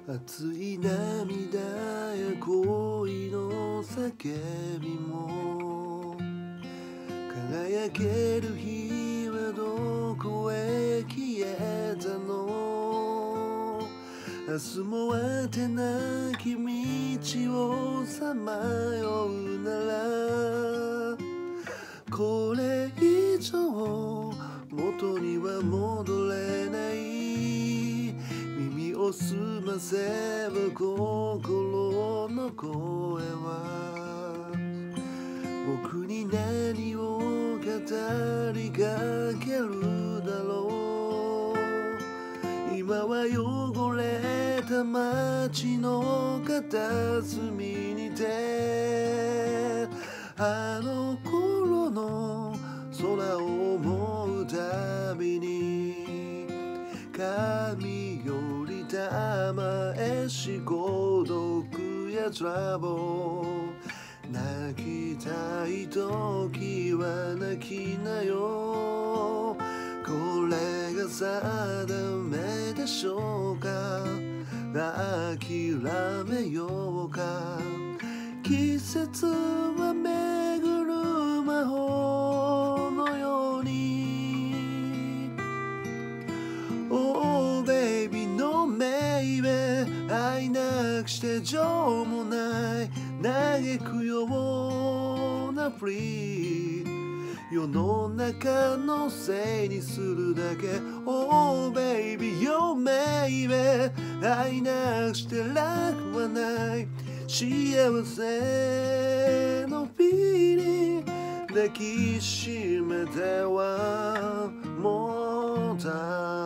熱い涙や恋の叫びも輝ける日はどこへ消えたの。明日も果てなき道をさまようならこれ以上元には戻れない。耳を澄ませば心の声は僕に何を語りかけるだろう。今は汚れた街の片隅にてあの頃の空を思うたびに髪よりたまえし孤独やトラブル泣きたい時は泣きなよ。これが定めでしょうか。諦めようか。季節は巡る魔法のように Oh baby no maybe 愛なくして情もない嘆くようなフリー世の中のせいにするだけ Oh baby yo maybe 愛なくして楽はない幸せのフィーリング抱きしめてはもうた